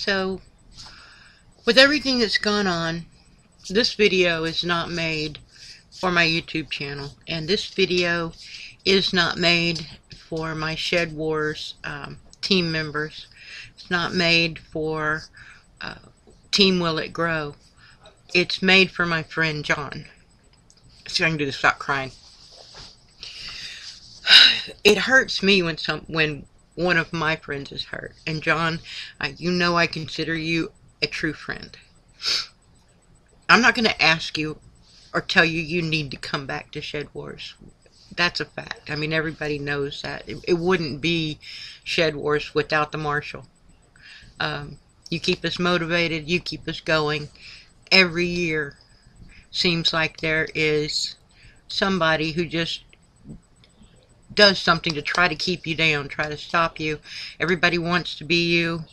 So, with everything that's gone on, this video is not made for my YouTube channel, and this video is not made for my Shed Wars team members. It's not made for Team Will It Grow. It's made for my friend John. See if I can do this without crying. It hurts me when one of my friends is hurt. And John, you know I consider you a true friend. I'm not going to ask you or tell you you need to come back to Shed Wars. That's a fact. I mean, everybody knows that. It wouldn't be Shed Wars without the Marshal. You keep us motivated. You keep us going. Every year seems like there is somebody who just does something to try to keep you down, try to stop you. Everybody wants to be you.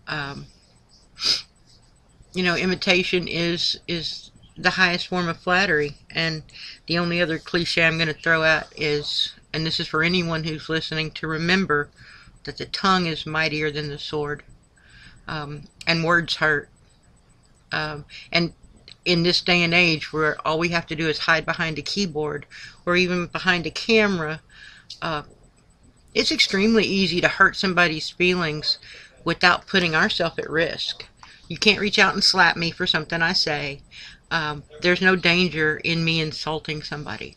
You know, imitation is the highest form of flattery. And the only other cliche I'm going to throw out is, and this is for anyone who's listening, to remember that the tongue is mightier than the sword. And words hurt. And in this day and age where all we have to do is hide behind a keyboard or even behind a camera, it's extremely easy to hurt somebody's feelings without putting ourselves at risk. You can't reach out and slap me for something I say. There's no danger in me insulting somebody.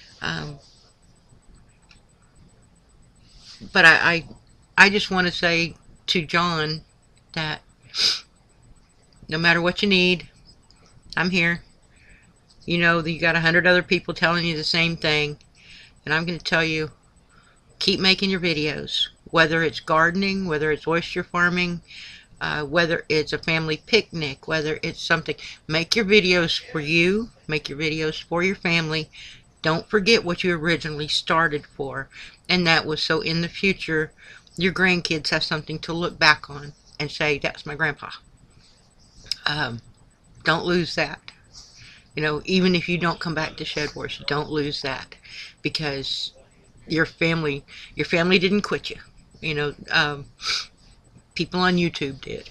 But I just want to say to John that no matter what you need, I'm here. You know that you got 100 other people telling you the same thing. And I'm going to tell you, keep making your videos. Whether it's gardening, whether it's oyster farming, whether it's a family picnic, whether it's something. Make your videos for you. Make your videos for your family. Don't forget what you originally started for. And that was so in the future, your grandkids have something to look back on and say, that's my grandpa. Don't lose that. You know, even if you don't come back to Shed Wars, don't lose that, because your family didn't quit you. You know, people on YouTube did.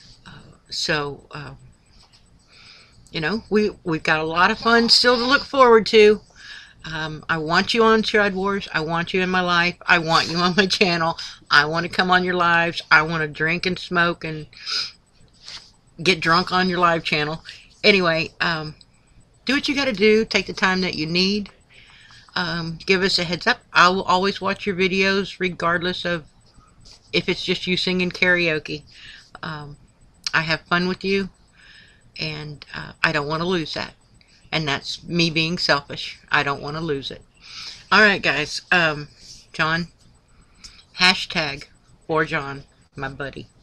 You know, we've got a lot of fun still to look forward to. I want you on Shed Wars. I want you in my life. I want you on my channel. I want to come on your lives. I want to drink and smoke and get drunk on your live channel. Anyway, do what you got to do. Take the time that you need. Give us a heads up. I will always watch your videos regardless of if it's just you singing karaoke. I have fun with you, and I don't want to lose that. And that's me being selfish. I don't want to lose it. Alright guys, John, hashtag for John, my buddy.